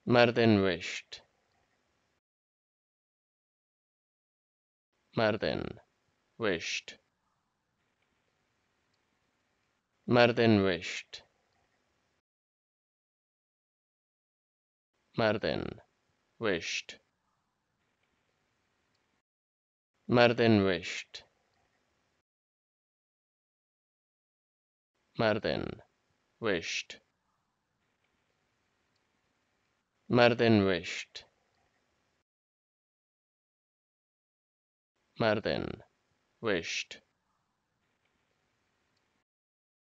Myrddin wished. Myrddin wished. Myrddin wished. Myrddin wished. Myrddin wished. Myrddin wished. Myrddin wished. Myrddin wished.